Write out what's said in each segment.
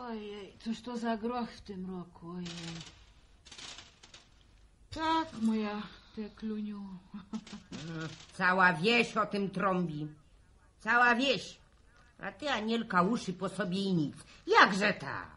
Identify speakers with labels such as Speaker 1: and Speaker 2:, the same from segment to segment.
Speaker 1: Ojej, cóż to za groch w tym roku, ojej. Tak, moja Tekluniu.
Speaker 2: Cała wieś o tym trąbi. Cała wieś. A ty, Anielka, uszy po sobie i nic. Jakże tak?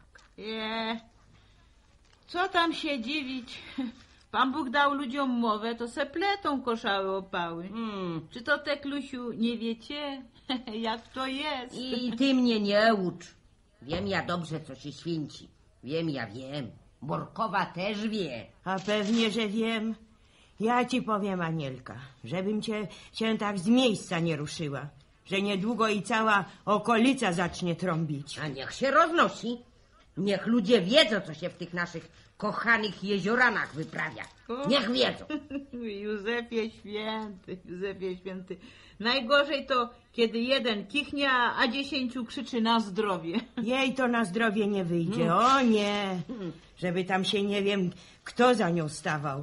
Speaker 1: Co tam się dziwić? Pan Bóg dał ludziom mowę, to se pletą koszały opały. Czy to, Teklusiu, nie wiecie, jak to jest?
Speaker 2: I ty mnie nie ucz. Wiem ja dobrze, co się święci. Wiem. Borkowa też wie.
Speaker 3: A pewnie, że wiem. Ja ci powiem, Anielka, żebym cię tak z miejsca nie ruszyła, że niedługo i cała okolica zacznie trąbić.
Speaker 2: A niech się roznosi. Niech ludzie wiedzą, co się w tych naszych kochanych jezioranach wyprawia. Niech wiedzą.
Speaker 1: Józefie święty. Najgorzej to, kiedy jeden kichnie, a 10 krzyczy na zdrowie.
Speaker 3: Jej to na zdrowie nie wyjdzie, o nie. Żeby tam się nie wiem, kto za nią stawał.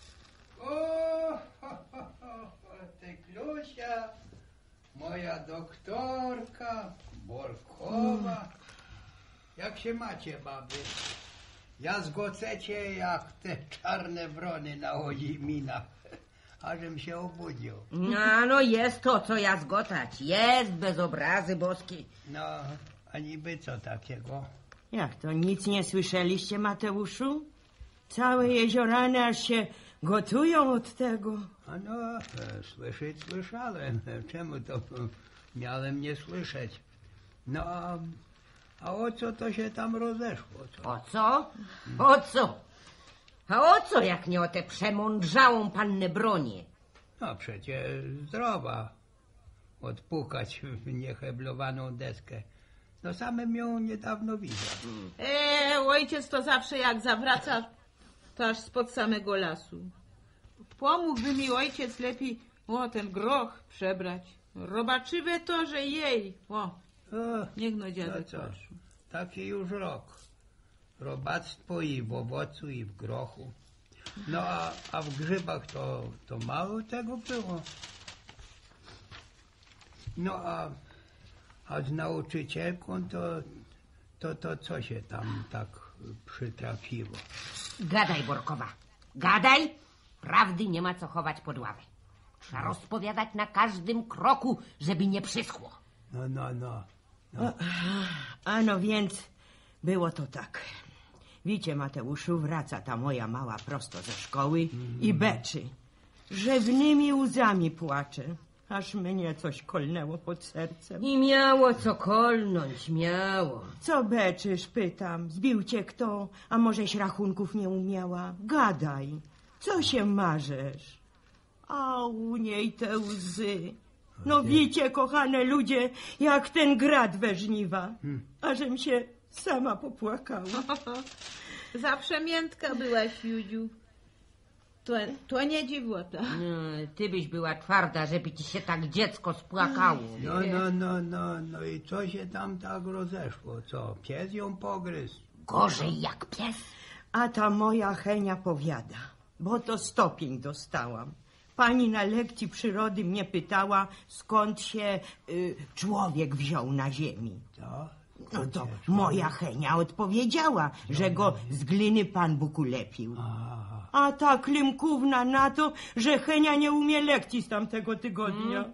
Speaker 4: Teklusia, moja doktorka, Borkowa. Jak się macie, baby? Ja zgocecie jak te czarne wrony na ozimina, ażem się obudził.
Speaker 2: No jest to, co ja zgotać. Jest bez obrazy boskiej.
Speaker 4: No, a niby co takiego?
Speaker 3: Jak to, nic nie słyszeliście, Mateuszu? Całe jeziorany aż się gotują od tego.
Speaker 4: A no, słyszeć słyszałem. Czemu to miałem nie słyszeć? No, a o co to się tam rozeszło? Co?
Speaker 2: O co? O co? A o co, jak nie o tę przemądrzałą pannę Bronię?
Speaker 4: No przecież zdrowa. Odpukać w nieheblowaną deskę. No samym ją niedawno widział.
Speaker 1: Ojciec to zawsze jak zawraca, to aż spod samego lasu. Pomógłby mi ojciec lepiej ten groch przebrać. Robaczywe to, że jej. Niech no dziadek patrzy.
Speaker 4: Taki już rok. Robactwo i w owocu, i w grochu. No a w grzybach to mało tego było. No a z nauczycielką to co się tam tak przytrafiło?
Speaker 2: Gadaj, Borkowa, gadaj. Prawdy nie ma co chować pod ławę. Trzeba rozpowiadać na każdym kroku, żeby nie przyschło.
Speaker 4: No.
Speaker 3: Ano więc było to tak. Wiecie, Mateuszu, wraca ta moja mała prosto ze szkoły i beczy. Rzewnymi łzami płacze, aż mnie coś kolnęło pod sercem.
Speaker 2: I miało co kolnąć, miało.
Speaker 3: Co beczysz, pytam. Zbił cię kto? A możeś rachunków nie umiała? Gadaj. Co się marzesz? A u niej te łzy. No wiecie, kochane ludzie, jak ten grad we żniwa. Ażem się sama popłakała.
Speaker 1: Zawsze miętka byłaś, Judziu. To nie dziwota.
Speaker 2: Ty byś była twarda, żeby ci się tak dziecko spłakało.
Speaker 4: No i co się tam tak rozeszło? Co, pies ją pogryzł?
Speaker 2: Gorzej jak pies.
Speaker 3: A ta moja Henia powiada, bo to stopień dostałam. Pani na lekcji przyrody mnie pytała, skąd się człowiek wziął na ziemi.
Speaker 4: Co?
Speaker 3: No to moja Henia odpowiedziała, że go z gliny Pan Bóg ulepił. A ta Klimkówna na to, że Henia nie umie lekcji z tamtego tygodnia.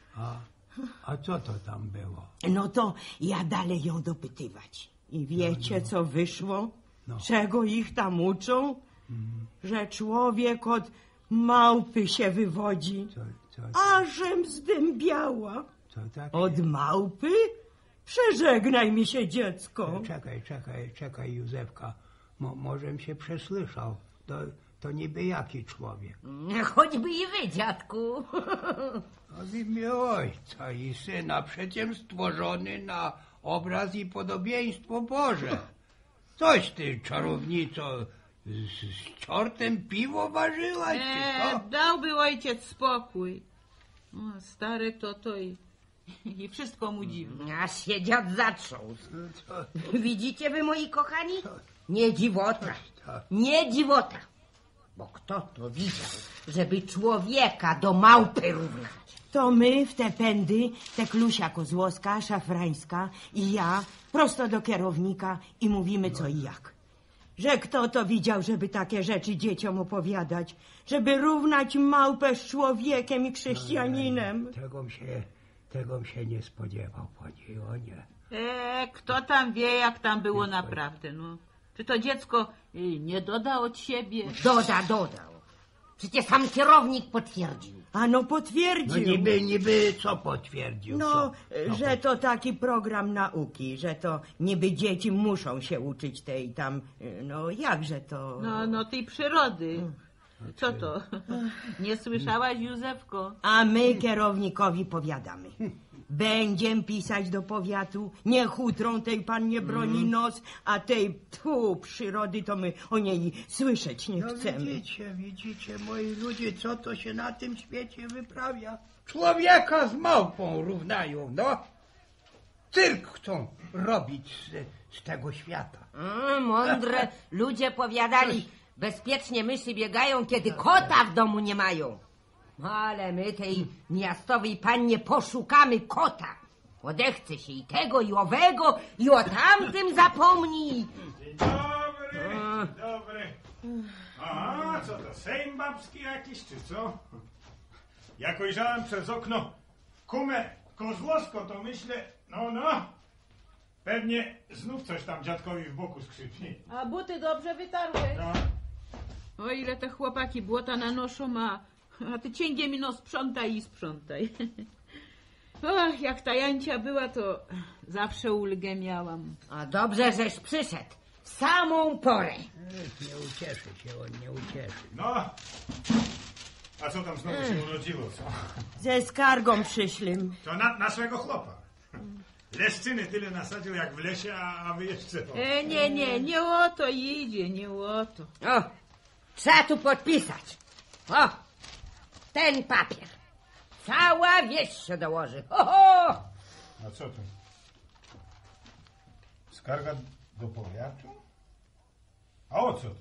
Speaker 4: A co to tam było?
Speaker 3: No to ja dalej ją dopytywać. I wiecie, co wyszło? Czego ich tam uczą? Że człowiek od małpy się wywodzi. Ażem zdębiała. Od małpy? Przeżegnaj mi się, dziecko.
Speaker 4: Czekaj, Józefka. Możem się przesłyszał. To niby jaki człowiek?
Speaker 2: Choćby i wy, dziadku.
Speaker 4: A w imię Ojca i Syna, przecież stworzony na obraz i podobieństwo Boże. Coś ty, czarownico, z ciortem piwo ważyłaś, czy co?
Speaker 1: Dałby ojciec spokój. Stary to i wszystko mu dziwne.
Speaker 2: Aż się dziad zatrząsł. Widzicie wy, moi kochani? Nie dziwota. Nie dziwota. Bo kto to widział, żeby człowieka do małpy równać?
Speaker 3: to my w te pędy, te Klusia Kozłowska, Szafrańska i ja, prosto do kierownika i mówimy co i jak. Że kto to widział, żeby takie rzeczy dzieciom opowiadać, żeby równać małpę z człowiekiem i chrześcijaninem.
Speaker 4: Tegom się nie spodziewał, pani Jonie.
Speaker 1: Kto tam wie, jak tam było naprawdę, no. Czy to dziecko nie doda od siebie?
Speaker 2: Dodał. Przecież sam kierownik potwierdził.
Speaker 3: A no potwierdził.
Speaker 4: No niby co potwierdził?
Speaker 3: No, że to taki program nauki, że to niby dzieci muszą się uczyć tej tam, no jakże to...
Speaker 1: No tej przyrody. Co to? Nie słyszałaś, Józefko?
Speaker 3: A my kierownikowi powiadamy. Będziem pisać do powiatu, niech utrą tej pannie broni nos, a tej przyrody to my o niej słyszeć nie chcemy.
Speaker 4: Widzicie, moi ludzie, co to się na tym świecie wyprawia? Człowieka z małpą równają, no. Cyrk chcą robić z tego świata.
Speaker 2: Mądre ludzie powiadali, bezpiecznie myszy biegają, kiedy kota w domu nie mają. Ale my tej miastowej pannie poszukamy kota. Odechce się i tego, i owego, i o tamtym zapomni.
Speaker 5: Dzień dobry. Aha, co to, sejm babski jakiś, czy co? Jak ujrzałem przez okno kumę Kozłowską, to myślę, no, pewnie znów coś tam dziadkowi w boku skrzypi.
Speaker 1: A buty dobrze wytarłeś?
Speaker 5: No.
Speaker 1: O ile te chłopaki błota nanoszą, a ty cięgiem mi sprzątaj. Och, jak ta Jancia była, to zawsze ulgę miałam.
Speaker 2: A dobrze, żeś przyszedł. W samą porę.
Speaker 4: Nie ucieszy się, on nie ucieszy.
Speaker 5: No, a co tam znowu się urodziło, co?
Speaker 3: Ze skargą przyszłym.
Speaker 5: To na swego chłopa. Leszczyny tyle nasadził jak w lesie, a wy jeszcze...
Speaker 1: Nie o to idzie, nie o to.
Speaker 2: O, trzeba tu podpisać. O, ten papier. Cała wieś się dołoży. Ho!
Speaker 5: A co to? Skarga do powiatu? A o co to?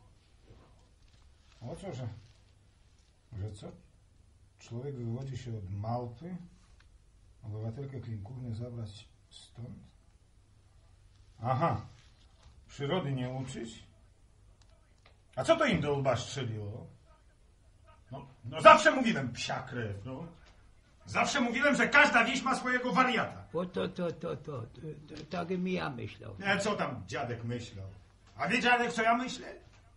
Speaker 5: O co, że co? Człowiek wywodzi się od małpy, obywatelkę Klinkówny zabrać stąd? Aha, przyrody nie uczyć? A co to im do łba strzeliło? No zawsze mówiłem, psia krew, no. Zawsze mówiłem, że każda wieś ma swojego wariata.
Speaker 4: Bo to tak mi ja myślał.
Speaker 5: Co tam dziadek myślał? A wie dziadek, co ja myślę?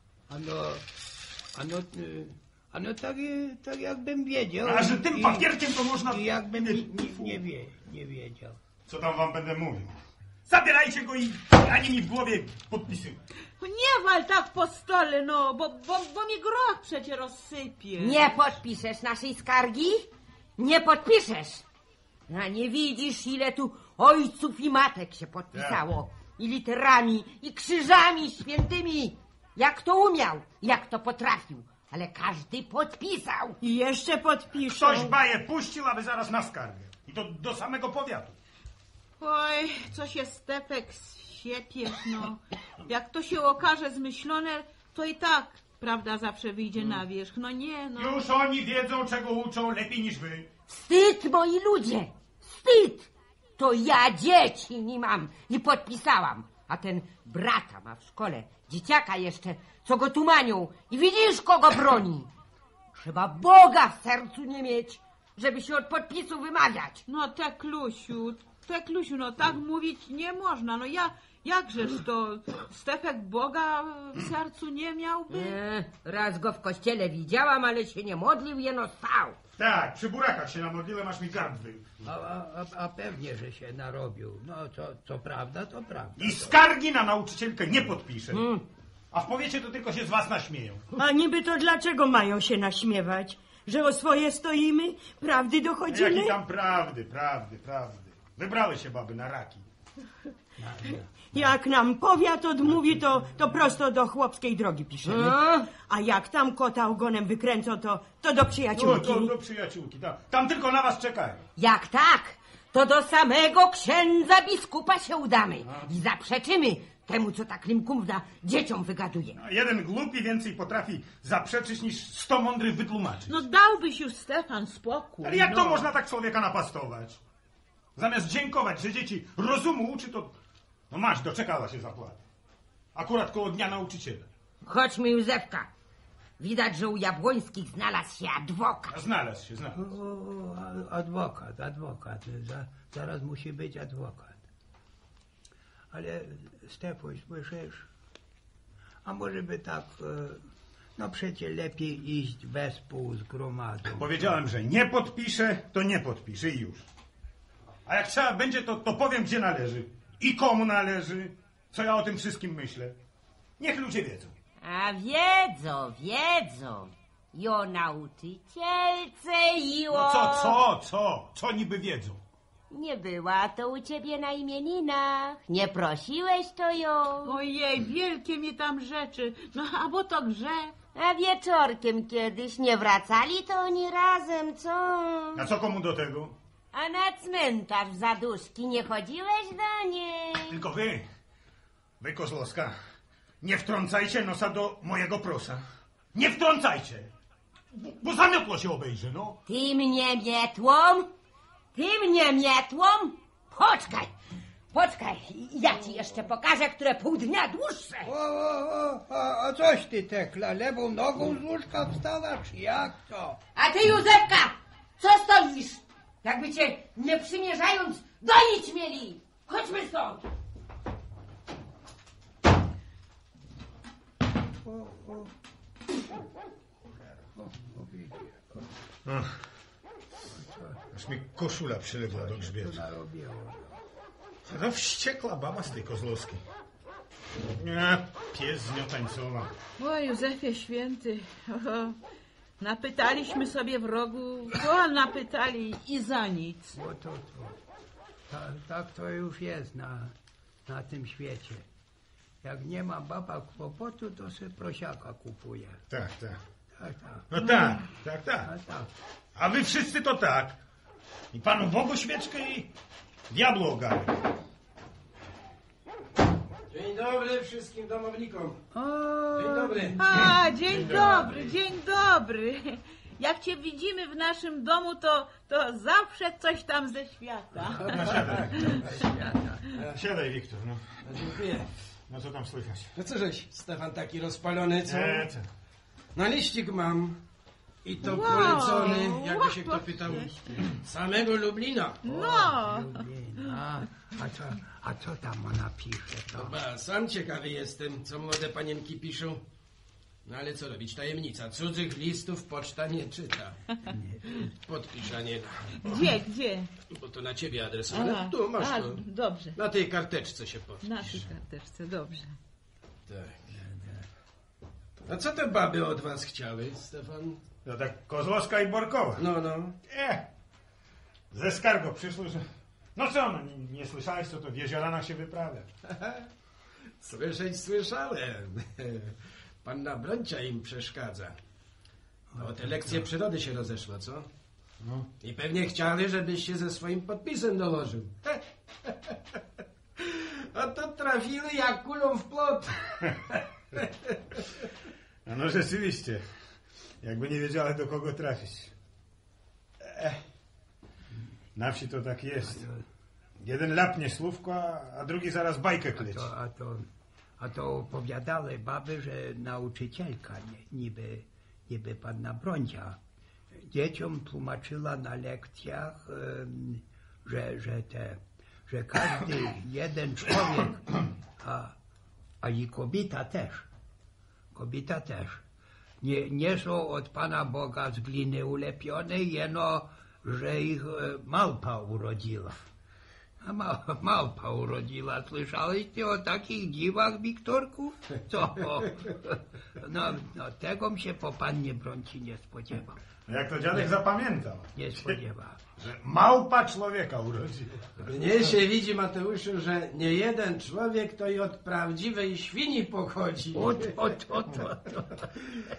Speaker 4: Ano tak jakbym wiedział.
Speaker 5: A że tym papierkiem to można...
Speaker 4: I jakbym nie wiedział.
Speaker 5: Co tam wam będę mówił? Zabierajcie go i ani mi w głowie podpisy.
Speaker 1: Nie wal tak po stole, no, bo mi groch przecie rozsypie.
Speaker 2: Nie podpiszesz naszej skargi? Nie podpiszesz. A nie widzisz, ile tu ojców i matek się podpisało. I literami, i krzyżami świętymi. Jak to umiał, jak to potrafił. Ale każdy podpisał.
Speaker 3: I jeszcze podpiszą.
Speaker 5: Ktoś baję puścił, aby zaraz na skargę. I to do samego powiatu.
Speaker 1: Oj, co się Stefek siepie, no. Jak to się okaże zmyślone, to i tak prawda zawsze wyjdzie na wierzch. No nie, no.
Speaker 5: Już oni wiedzą, czego uczą lepiej niż wy.
Speaker 2: Wstyd, moi ludzie, wstyd. To ja dzieci nie mam i podpisałam. A ten brata ma w szkole, dzieciaka jeszcze, co go tumanią. I widzisz, kogo broni. Trzeba Boga w sercu nie mieć, żeby się od podpisu wymawiać.
Speaker 1: No Teklusiu, no tak mówić nie można. No jakżeż to Stefek Boga w sercu nie miałby?
Speaker 2: Raz go w kościele widziałam, ale się nie modlił, jeno stał.
Speaker 5: Tak, przy burakach się namodliłem, aż mi gard wył.
Speaker 4: A pewnie, że się narobił. No co prawda, to prawda.
Speaker 5: I skargi na nauczycielkę nie podpiszę. A w powiecie to tylko się z was naśmieją.
Speaker 3: A niby to dlaczego mają się naśmiewać? Że o swoje stoimy? Prawdy dochodzimy?
Speaker 5: Jakie tam prawdy. Wybrały się baby na raki.
Speaker 3: Jak nam powiat odmówi, to prosto do chłopskiej drogi piszemy. A jak tam kota ogonem wykręcą, to do przyjaciółki.
Speaker 5: Do przyjaciółki. Tam tylko na was czekają.
Speaker 2: Jak tak, to do samego księdza biskupa się udamy i zaprzeczymy temu, co ta Klimkumna dzieciom wygaduje.
Speaker 5: A jeden głupi więcej potrafi zaprzeczyć niż 100 mądrych wytłumaczyć.
Speaker 1: No dałbyś już, Stefan, spokój.
Speaker 5: Ale jak to
Speaker 1: no.
Speaker 5: można tak człowieka napastować? Zamiast dziękować, że dzieci rozumu uczy, to... No masz, doczekała się zapłaty. Akurat koło dnia nauczyciela.
Speaker 2: Chodźmy, Józefka. Widać, że u Jabłońskich znalazł się adwokat.
Speaker 5: A znalazł się.
Speaker 4: Adwokat. Zaraz musi być adwokat. Ale Stefuś, słyszysz? A może by tak, no przecie lepiej iść wespół z gromadą.
Speaker 5: Powiedziałem, że nie podpiszę, to nie podpiszę i już. A jak trzeba będzie, to powiem, gdzie należy. I komu należy. Co ja o tym wszystkim myślę. Niech ludzie wiedzą.
Speaker 2: A wiedzą. I o nauczycielce, i o...
Speaker 5: No co niby wiedzą?
Speaker 2: Nie była to u ciebie na imieninach. Nie prosiłeś to ją.
Speaker 1: Ojej, wielkie mi tam rzeczy. No, a bo to grzech.
Speaker 2: A wieczorkiem kiedyś nie wracali to oni razem, co?
Speaker 5: A co komu do tego?
Speaker 2: A na cmentarz w Zaduszki nie chodziłeś do niej?
Speaker 5: Tylko wy, Kozłowska, nie wtrącajcie nosa do mojego prosa. Nie wtrącajcie! Bo zamiotło się obejrzy, no.
Speaker 2: Ty mnie mietłą? Poczekaj, ja ci jeszcze pokażę, które pół dnia dłuższe.
Speaker 4: A coś ty, Tekla, lewą nogą z łóżka wstała, czy jak to?
Speaker 2: A ty, Józefka, co stoisz? Jakby cię nie przymierzając gonić mieli. Chodźmy stąd.
Speaker 5: Aż mi koszula przyległa do grzbietu. No wściekła baba z tej Kozłowskiej. Pies z nią tańcował.
Speaker 1: O, Józefie święty. O, napytaliśmy sobie w rogu, to napytali i za nic.
Speaker 4: Bo tak to już jest na tym świecie. Jak nie ma baba kłopotu, to sobie prosiaka kupuje.
Speaker 5: Tak.
Speaker 4: Tak.
Speaker 5: No tak.
Speaker 4: Tak.
Speaker 5: A wy wszyscy to tak. I Panu Bogu świeczkę i diablu ogarek.
Speaker 6: Dzień dobry wszystkim domownikom.
Speaker 1: O,
Speaker 6: Dzień dobry.
Speaker 1: A, dzień dobry. Jak cię widzimy w naszym domu, to zawsze coś tam ze świata.
Speaker 5: No siadaj, Wiktor. No.
Speaker 6: Dziękuję.
Speaker 5: No co tam słychać?
Speaker 6: No co żeś, Stefan, taki rozpalony, co?
Speaker 5: Co?
Speaker 6: No liścik mam. I to
Speaker 1: Wow.
Speaker 6: polecony, jakby się kto
Speaker 1: Wow.
Speaker 6: pytał, samego Lublina.
Speaker 1: No.
Speaker 4: A co tam ona pisze? To?
Speaker 6: Chyba sam ciekawy jestem, co młode panienki piszą. No ale co robić, tajemnica. Cudzych listów poczta nie czyta. Podpisza nie da.
Speaker 1: Gdzie?
Speaker 6: Bo to na ciebie adresowane. Tu masz to.
Speaker 1: Dobrze.
Speaker 6: Na tej karteczce się podpisz.
Speaker 1: Na tej karteczce, dobrze.
Speaker 6: Tak. A co te baby od was chciały, Stefan?
Speaker 5: No tak Kozłowska i Borkowa.
Speaker 6: No.
Speaker 5: Ze skargą przyszło, że... No co, no nie słyszałeś, co to w Jezioranach się wyprawia?
Speaker 6: Słyszałem. Panna Broncia im przeszkadza. O te lekcje przyrody się rozeszło, co?
Speaker 5: No.
Speaker 6: I pewnie chcieli, żebyś się ze swoim podpisem dołożył. A to trafili jak kulą w plot.
Speaker 5: No rzeczywiście. Jakby nie wiedziała, do kogo trafić. Na wsi to tak jest. Jeden lapnie słówko, a drugi zaraz bajkę kleci.
Speaker 4: A to opowiadały baby, że nauczycielka, niby panna Broncia, dzieciom tłumaczyła na lekcjach, że każdy jeden człowiek, a i kobieta też, nie są od Pana Boga z gliny ulepione, jeno, że ich małpa urodziła. A małpa urodziła. Słyszałeś ty o takich dziwach, Wiktorku? Co? No tego się po pannie Bronci nie spodziewał.
Speaker 5: Jak to dziadek zapamiętał.
Speaker 4: Nie spodziewał.
Speaker 5: Że małpa człowieka urodziła.
Speaker 6: Mnie się widzi, Mateuszu, że nie jeden człowiek to i od prawdziwej świni pochodzi.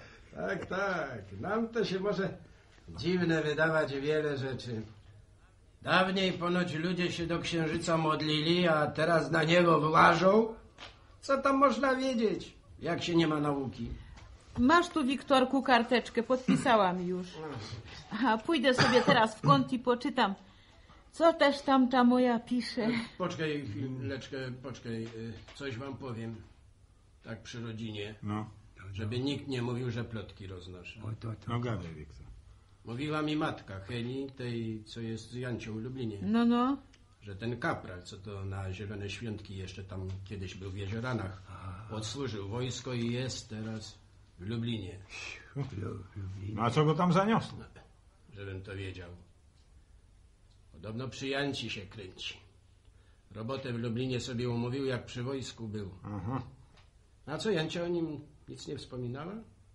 Speaker 6: Tak. Nam to się może dziwne wydawać wiele rzeczy. Dawniej ponoć ludzie się do księżyca modlili, a teraz na niego włażą. Co tam można wiedzieć, jak się nie ma nauki?
Speaker 1: Masz tu, Wiktorku, karteczkę, podpisałam już. A pójdę sobie teraz w kąt i poczytam, co też tam ta moja pisze.
Speaker 6: Poczekaj chwileczkę, poczekaj, coś wam powiem. Tak przy rodzinie,
Speaker 5: No,
Speaker 6: żeby nikt nie mówił, że plotki roznoszę.
Speaker 5: no gadaj, Wiktor.
Speaker 6: Mówiła mi matka Heli, tej, co jest z Jancią w Lublinie,
Speaker 1: No.
Speaker 6: że ten kapral, co to na Zielone Świątki jeszcze tam kiedyś był w Jezioranach, odsłużył wojsko i jest teraz w Lublinie,
Speaker 5: No a co go tam zaniosło?
Speaker 6: żebym to wiedział. Podobno przy Janci się kręci. Robotę w Lublinie sobie umówił, jak przy wojsku był.
Speaker 5: Aha.
Speaker 6: A co, Jancia o nim nic nie wspominała?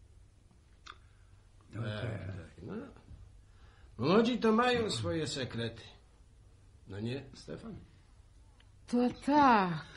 Speaker 4: No tak.
Speaker 6: No. Młodzi to mają swoje sekrety. No nie, Stefan?
Speaker 1: To tak.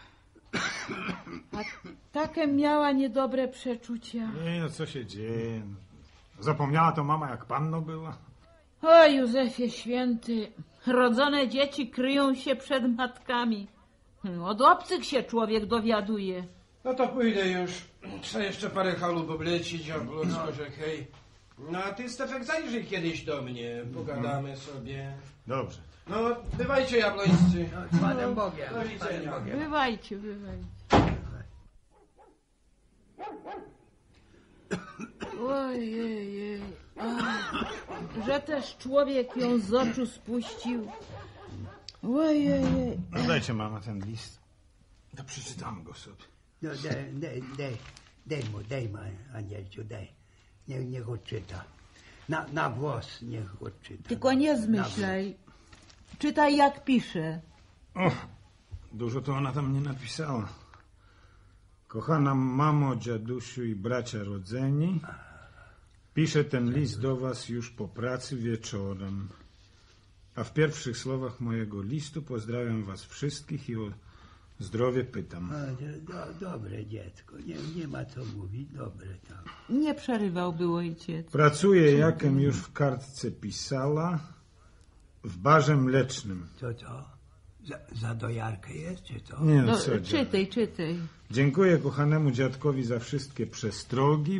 Speaker 1: A takie miała niedobre przeczucia.
Speaker 5: Nie, no co się dzieje? Zapomniała to mama, jak panno była?
Speaker 1: O Józefie Święty, rodzone dzieci kryją się przed matkami. Od obcych się człowiek dowiaduje.
Speaker 6: No to pójdę już. Trzeba jeszcze parę halub oblecić, a że hej. No a ty, Stefek, zajrzyj kiedyś do mnie, pogadamy sobie.
Speaker 5: Dobrze.
Speaker 6: No, bywajcie, jabłońscy.
Speaker 4: Z Panem Bogiem.
Speaker 6: Do widzenia.
Speaker 1: Bywajcie. Ojej, że też człowiek ją z oczu spuścił. Ojej.
Speaker 5: No dajcie mama ten list. To przeczytam go sobie.
Speaker 4: No daj mu, Anielciu, daj. Niech odczyta. Na głos niech odczyta.
Speaker 1: Tylko nie zmyślaj. Czytaj jak pisze.
Speaker 5: O, dużo to ona tam nie napisała. Kochana mamo, dziadusiu i bracia rodzeni, piszę ten list do was już po pracy wieczorem. A w pierwszych słowach mojego listu pozdrawiam was wszystkich i o zdrowie pytam.
Speaker 4: Dobre dziecko, nie ma co mówić, dobre tam.
Speaker 1: Nie przerywałby ojciec.
Speaker 5: Pracuję, jakem już w kartce pisała, w barze mlecznym.
Speaker 4: Co? Za dojarkę jest, czy co?
Speaker 5: Nie,
Speaker 1: No,
Speaker 5: co dziadek.
Speaker 1: czytaj.
Speaker 5: Dziękuję kochanemu dziadkowi za wszystkie przestrogi,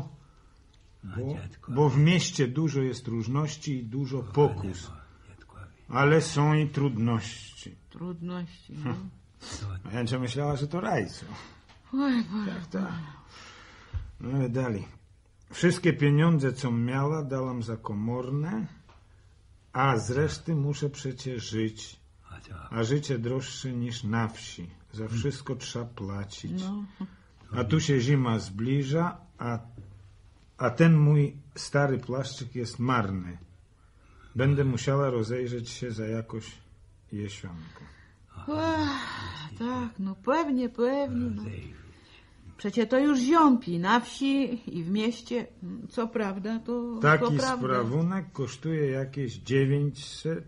Speaker 5: bo w mieście dużo jest różności i dużo pokus. Ale są i trudności.
Speaker 1: Trudności. No.
Speaker 5: A Jancia myślała, że to rajco.
Speaker 1: Oj, Boże.
Speaker 5: Tak. No ale dalej. Wszystkie pieniądze, co miała, dałam za komorne, a z reszty muszę przecież żyć. A życie droższe niż na wsi. Za wszystko trzeba płacić.
Speaker 1: No.
Speaker 5: A tu się zima zbliża, a ten mój stary płaszczyk jest marny. Będę musiała rozejrzeć się za jakoś jesionką.
Speaker 1: Tak, no pewnie. No. Przecie to już ziąpi na wsi i w mieście. Co prawda, to
Speaker 5: Taki
Speaker 1: prawda.
Speaker 5: sprawunek kosztuje jakieś 900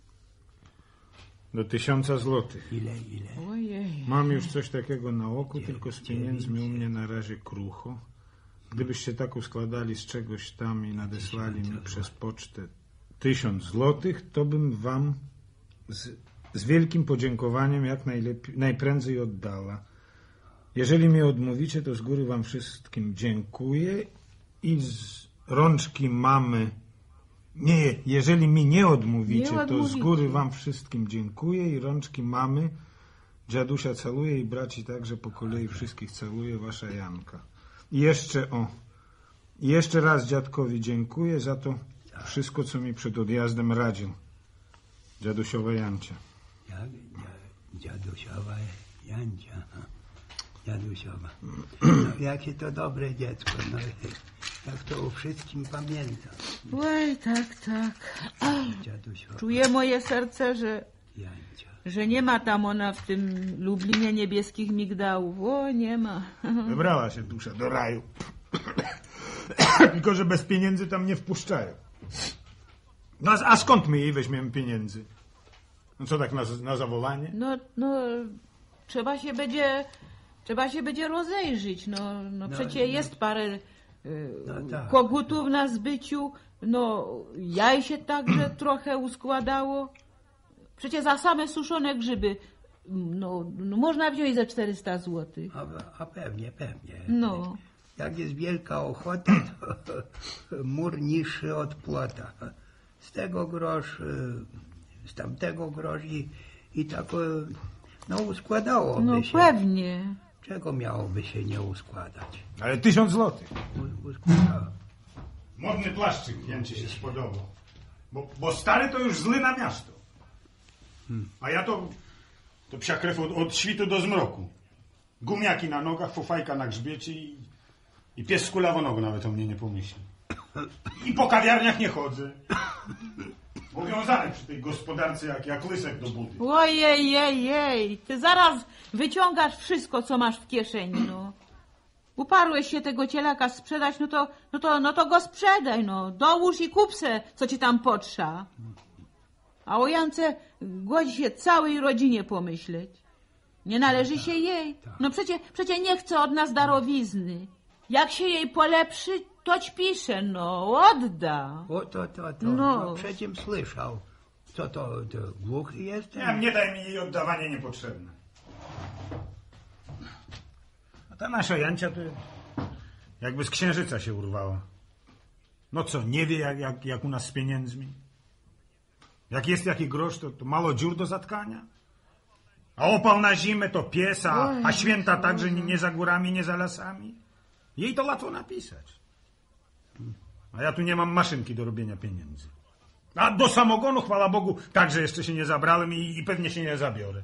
Speaker 5: do 1000 złotych.
Speaker 4: Ile?
Speaker 1: Ojej.
Speaker 5: Mam już coś takiego na oku, tylko z pieniędzmi u mnie na razie krucho. Gdybyście tak uskładali z czegoś tam i nadesłali mi przez pocztę 1000 złotych, to bym wam z wielkim podziękowaniem jak najprędzej oddała. Jeżeli mi odmówicie, to z góry wam wszystkim dziękuję i z rączki mamy... Nie, jeżeli mi nie odmówicie, to z góry wam wszystkim dziękuję i rączki mamy, dziadusia całuje i braci także po kolei wszystkich całuje, wasza Janka. I jeszcze raz dziadkowi dziękuję za to wszystko, co mi przed odjazdem radził. Dziadusiowa Jancia.
Speaker 4: Dziadusiowa Jancia. Dziadusiowa. No, jakie to dobre dziecko. No, jak to o wszystkim pamięta.
Speaker 1: Oj, tak.
Speaker 4: Dziadusiowa
Speaker 1: Czuję moje serce,
Speaker 4: Jancia.
Speaker 1: że nie ma tam ona w tym Lublinie niebieskich migdałów. O, nie ma.
Speaker 5: Wybrała się dusza do raju. Tylko, że bez pieniędzy tam nie wpuszczają. No, a skąd my jej weźmiemy pieniędzy? No co tak na zawołanie?
Speaker 1: No, trzeba się będzie rozejrzeć. No przecie jest
Speaker 4: tak.
Speaker 1: kogutów na zbyciu, no jaj się także trochę uskładało. Przecież za same suszone grzyby, no można wziąć za 400 złotych.
Speaker 4: A pewnie.
Speaker 1: No.
Speaker 4: Jak jest wielka ochota, to mur niższy od płota. Z tego grosz, z tamtego grosz i tak no uskładałoby
Speaker 1: No
Speaker 4: się.
Speaker 1: pewnie.
Speaker 4: Czego miałoby się nie uskładać?
Speaker 5: Ale 1000 złotych.
Speaker 4: Uskładało.
Speaker 5: Modny płaszczyk, Jancie się spodobał. Bo stary to już zły na miasto. A ja to psia krew od świtu do zmroku. Gumiaki na nogach, fufajka na grzbiecie i pies z kulawonogą nawet o mnie nie pomyśli. I po kawiarniach nie chodzę. Uwiązany przy tej gospodarce jak lysek do budy.
Speaker 1: Ojej, ty zaraz wyciągasz wszystko, co masz w kieszeni, no. Uparłeś się tego cielaka sprzedać, no to go sprzedaj, no. Dołóż i kup se, co ci tam potrza. A o Jance godzi się całej rodzinie pomyśleć. Nie należy się jej. No przecie nie chce od nas darowizny. Jak się jej polepszy, toć pisze, no, odda.
Speaker 4: O, to.
Speaker 1: No.
Speaker 4: No przecież słyszał. Co to głuchy jest?
Speaker 5: Nie daj mi jej oddawanie niepotrzebne. A ta nasza Jancia to jakby z księżyca się urwała. No co, nie wie jak u nas z pieniędzmi? Jak jest jaki grosz, to mało dziur do zatkania? A opał na zimę to pies, a święta także nie za górami, nie za lasami? Jej to łatwo napisać. A ja tu nie mam maszynki do robienia pieniędzy. A do samogonu, chwała Bogu, także jeszcze się nie zabrałem i pewnie się nie zabiorę.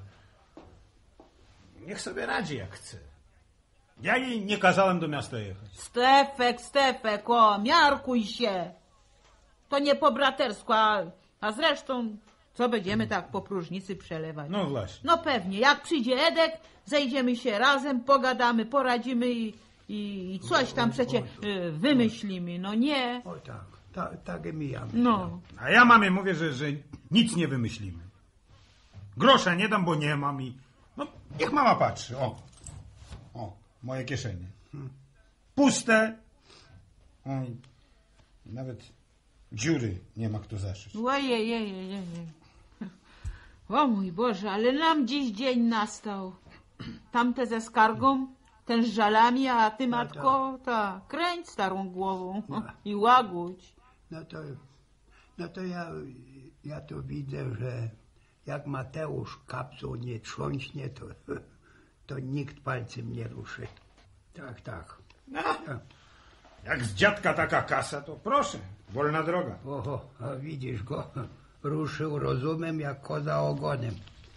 Speaker 5: Niech sobie radzi jak chce. Ja jej nie kazałem do miasta jechać.
Speaker 1: Stefek, miarkuj się. To nie po bratersku, a zresztą co będziemy tak po próżnicy przelewać?
Speaker 5: No właśnie.
Speaker 1: No pewnie, jak przyjdzie Edek, zejdziemy się razem, pogadamy, poradzimy i coś tam przecie wymyślimy, no nie?
Speaker 4: O tak i mi ja.
Speaker 1: No.
Speaker 5: A ja mamie mówię, że nic nie wymyślimy. Grosza nie dam, bo nie mam i... No, niech mama patrzy. O, moje kieszenie. Puste. Oj, nawet dziury nie ma kto zaszyć.
Speaker 1: Ojej. O mój Boże, ale nam dziś dzień nastał. Tamte ze skargą, ten z żalami, a ty, matko, kręć starą głową i łagódź.
Speaker 4: No to ja to widzę, że jak Mateusz kapsą nie trząśnie, to nikt palcem nie ruszy. Tak.
Speaker 5: No, jak z dziadka taka kasa, to proszę, wolna droga.
Speaker 4: Oho, a widzisz go, ruszył rozumem jak koza ogonem.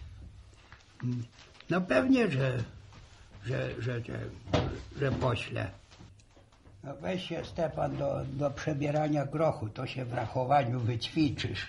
Speaker 4: No pewnie, że poślę. No weź się, Stefan, do przebierania grochu, to się w rachowaniu wyćwiczysz.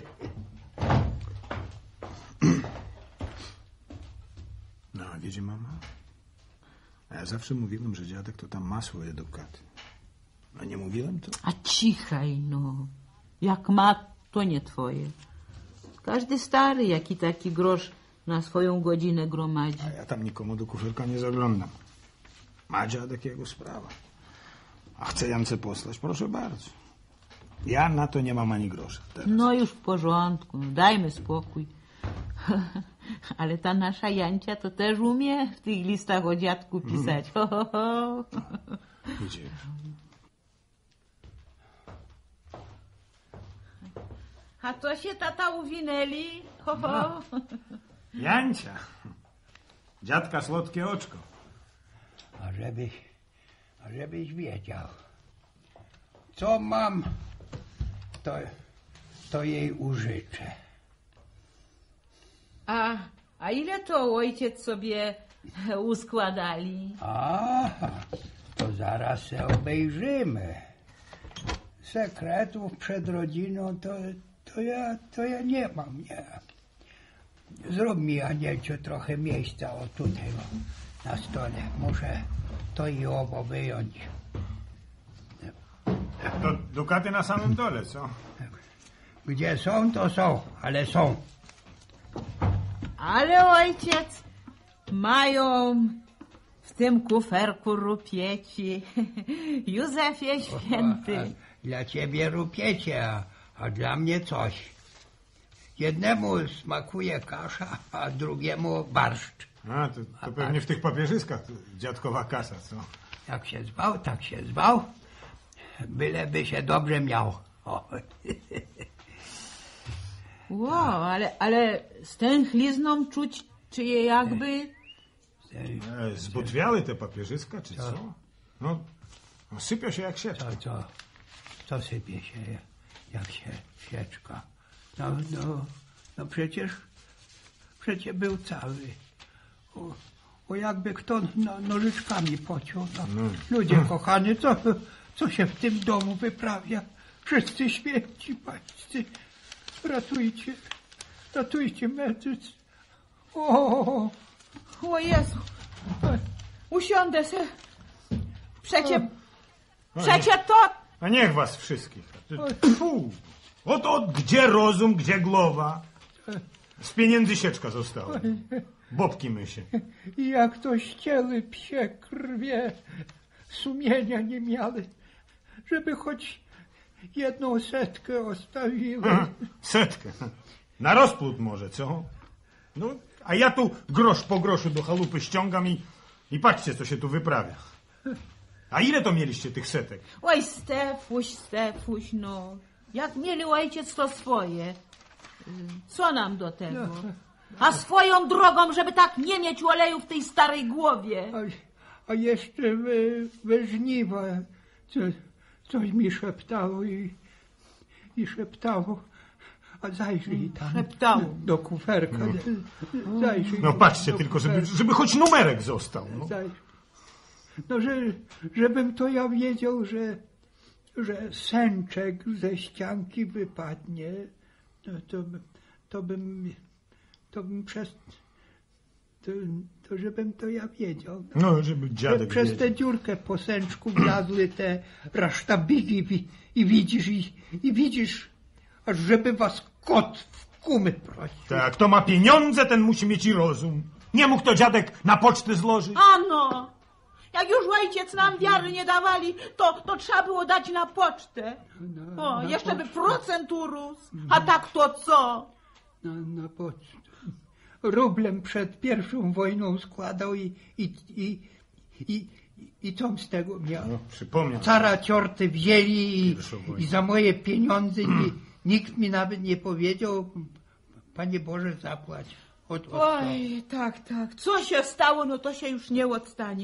Speaker 5: No, a wiecie, mama? A ja zawsze mówiłem, że dziadek to tam ma swoje dukaty. No nie mówiłem to?
Speaker 1: A cichaj, no. Jak ma, to nie twoje. Każdy stary, jaki taki grosz na swoją godzinę gromadzi.
Speaker 5: A ja tam nikomu do kuferka nie zaglądam. Ma dziadek jego sprawa. A chce Jance posłać, proszę bardzo. Ja na to nie mam ani grosza. Teraz.
Speaker 1: No już w porządku, dajmy spokój. Ale ta nasza Jancia to też umie w tych listach o dziadku pisać.
Speaker 5: Widzisz.
Speaker 1: A to się tata uwinęli?
Speaker 5: Jancia. Dziadka słodkie oczko.
Speaker 4: A żebyś wiedział, co mam, to jej użyczę.
Speaker 1: A ile to ojciec sobie uskładali?
Speaker 4: Aha, to zaraz się obejrzymy. Sekretów przed rodziną to ja nie mam, nie. Zrób mi, Anielciu, trochę miejsca o tutaj na stole. Muszę to i owo wyjąć.
Speaker 5: To dukaty na samym dole, co?
Speaker 4: Gdzie są, to są, ale są.
Speaker 1: Ale ojciec mają w w tym kuferku rupieci. Józefie święty.
Speaker 4: Dla ciebie rupiecie, a dla mnie coś. Jednemu smakuje kasza, a drugiemu barszcz.
Speaker 5: A, to pewnie w tych papierzyskach dziadkowa kasa, co?
Speaker 4: Jak się zwał, tak się zwał. Byleby się dobrze miał. O.
Speaker 1: Wow, ale z tęchlizną czuć, czy je jakby...
Speaker 5: Zbutwiały te papierzyska, czy co? No, sypią się jak sieczka.
Speaker 4: Co sypie się jak sieczka? No przecież był cały. O jakby kto nożyczkami pociął. No. Ludzie kochani, co się w tym domu wyprawia? Wszyscy święci pańscy. Ratujcie medyc.
Speaker 1: O Jezu, usiądę se. Przecie to...
Speaker 5: A niech was wszystkich. Fu. Od gdzie rozum, gdzie głowa? Z pieniędzy sieczka została. Bobki mysie.
Speaker 4: I jak to ścięły psie krwie, sumienia nie miały, żeby choć 100 ostawiły.
Speaker 5: Aha, 100. Na rozpłód może, co? No, a ja tu grosz po groszu do chałupy ściągam i patrzcie, co się tu wyprawia. A ile to mieliście tych setek?
Speaker 1: Oj, Stefuś, no. Jak mieli ojciec, to swoje. Co nam do tego? A swoją drogą, żeby tak nie mieć oleju w tej starej głowie.
Speaker 4: A jeszcze we żniwa coś mi szeptało i szeptało. A zajrzyj tam
Speaker 1: Szeptało.
Speaker 4: do kuferka. Zajrzyj.
Speaker 5: No patrzcie tylko, żeby choć numerek został. No.
Speaker 4: No, żebym to ja wiedział, że sęczek ze ścianki wypadnie, no to bym żebym to ja wiedział.
Speaker 5: No, żeby dziadek
Speaker 4: Przez
Speaker 5: wiedział.
Speaker 4: tę dziurkę po sęczku wlazły te rasztabiki i widzisz, aż żeby was kot w kumy prosił.
Speaker 5: Tak, kto ma pieniądze, ten musi mieć i rozum. Nie mógł to dziadek na pocztę złożyć?
Speaker 1: Ano! Jak już ojciec nam wiary nie dawali, to trzeba było dać na pocztę. O, jeszcze by procent urósł. A tak to co?
Speaker 4: Na pocztę. Rublem przed pierwszą wojną składał i co z tego miał?
Speaker 5: No, przypomniał.
Speaker 4: Cara ciorty wzięli i za moje pieniądze nikt mi nawet nie powiedział, Panie Boże, zapłać.
Speaker 1: Oj, tak. Co się stało, no to się już nie odstanie.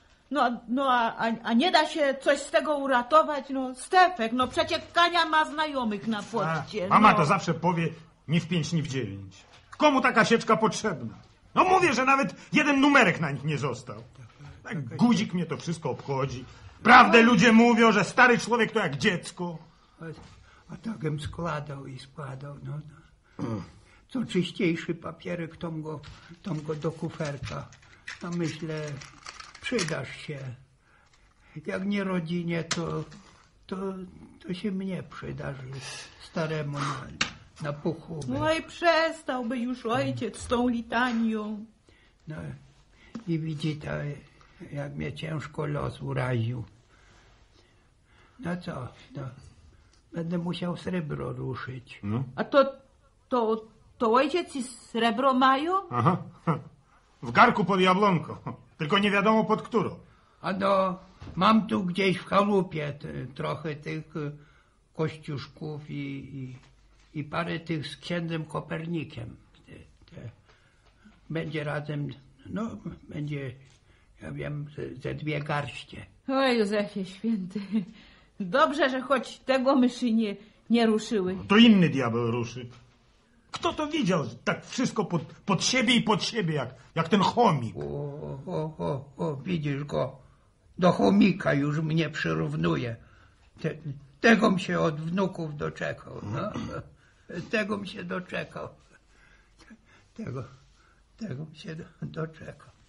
Speaker 1: A nie da się coś z tego uratować? No, Stefek, no przecież Kania ma znajomych na poczcie.
Speaker 5: Mama to zawsze powie ni w 5, ni w 9. Komu taka sieczka potrzebna? No mówię, że nawet jeden numerek na nich nie został. Tak guzik mnie to wszystko obchodzi. Prawdę ludzie mówią, że stary człowiek to jak dziecko.
Speaker 4: A takem składał. No. Co czyściejszy papierek, tom go do kuferka. No myślę, przydasz się. Jak nie rodzinie, to się mnie przydasz, staremu na pochówek.
Speaker 1: No i przestałby już ojciec z tą litanią.
Speaker 4: No i widzi to, jak mnie ciężko los uraził. No co, będę musiał srebro ruszyć.
Speaker 5: No.
Speaker 1: A to ojciec i srebro mają?
Speaker 5: Aha. W garku pod jablonką. Tylko nie wiadomo pod którą.
Speaker 4: A no, mam tu gdzieś w chałupie trochę tych kościuszków i parę tych z księdzem Kopernikiem. Będzie razem, będzie, ja wiem, ze 2 garście.
Speaker 1: Oj, Józefie święty. Dobrze, że choć tego myszy nie ruszyły.
Speaker 5: To inny diabeł ruszy. Kto to widział, że tak wszystko pod siebie, jak ten chomik?
Speaker 4: O, widzisz go. Do chomika już mnie przyrównuje. Tegom się od wnuków doczekał. No. Tegom się doczekał. Tegom się doczekał.